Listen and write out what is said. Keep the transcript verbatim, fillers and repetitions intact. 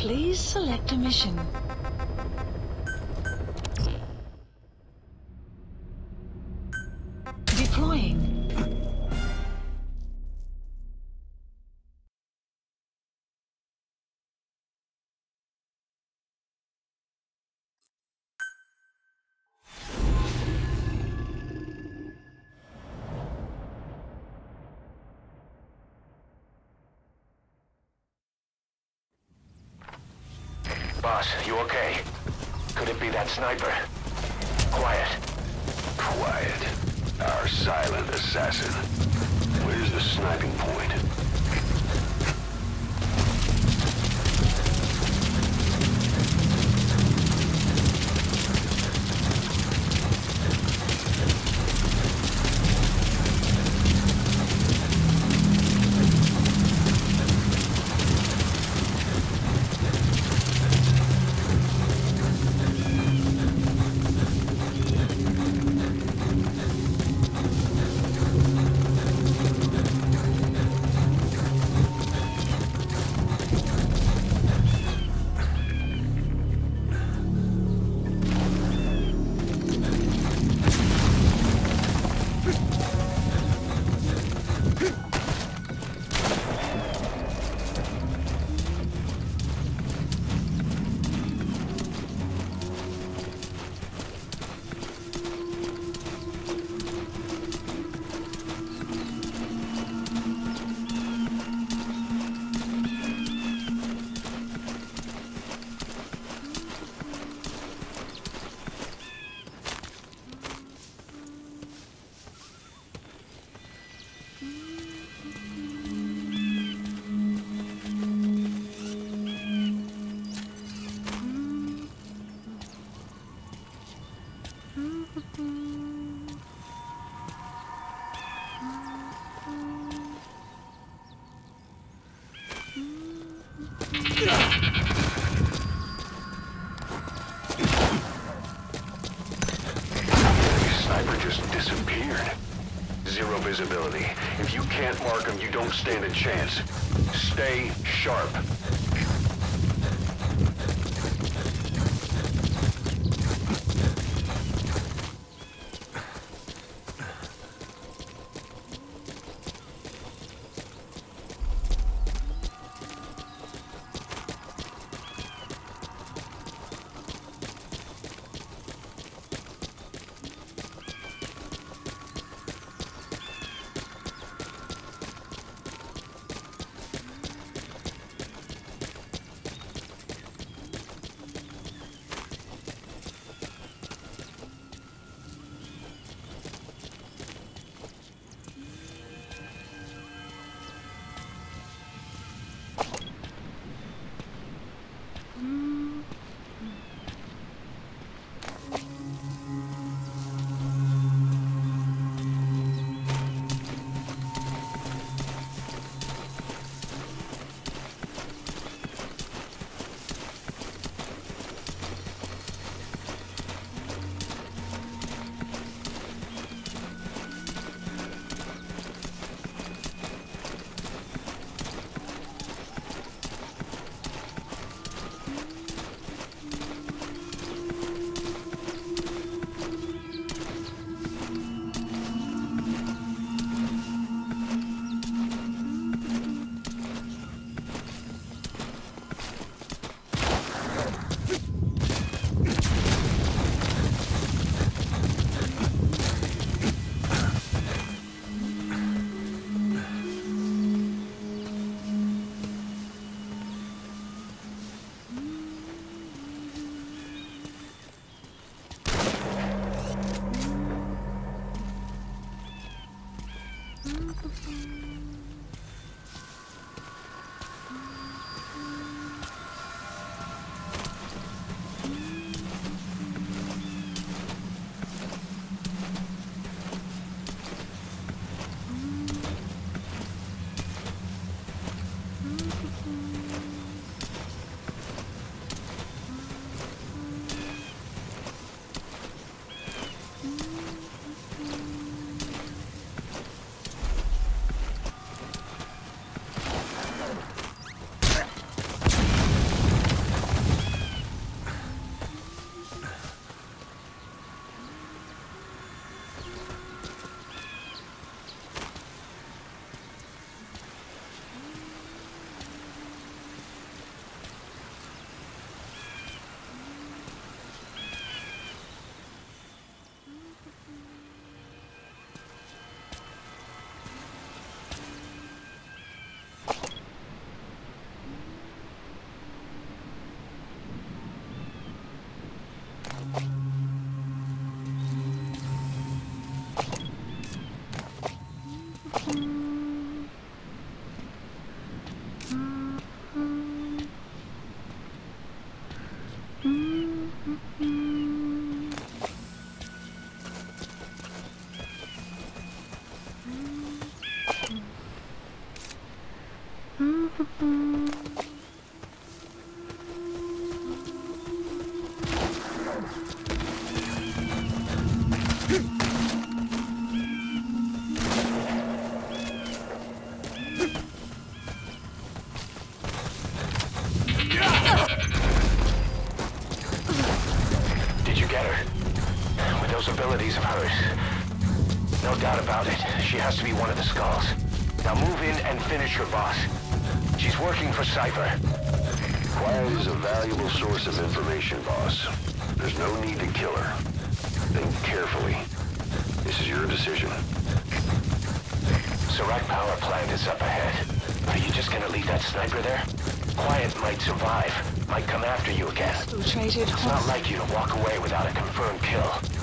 Please select a mission. Deploying. Boss, you okay? Could it be that sniper? Quiet. Quiet. Our silent assassin. Where's the sniping point? Sniper just disappeared. Zero visibility. If you can't mark him, you don't stand a chance. Stay sharp. Did you get her? With those abilities of hers. No doubt about it. She has to be one of the Skulls. Now move in and finish your boss. She's working for Cypher. Quiet is a valuable source of information, boss. There's no need to kill her. Think carefully. This is your decision. Serac power plant is up ahead. Are you just gonna leave that sniper there? Quiet might survive. Might come after you again. Infiltrated It's not like you to walk away without a confirmed kill.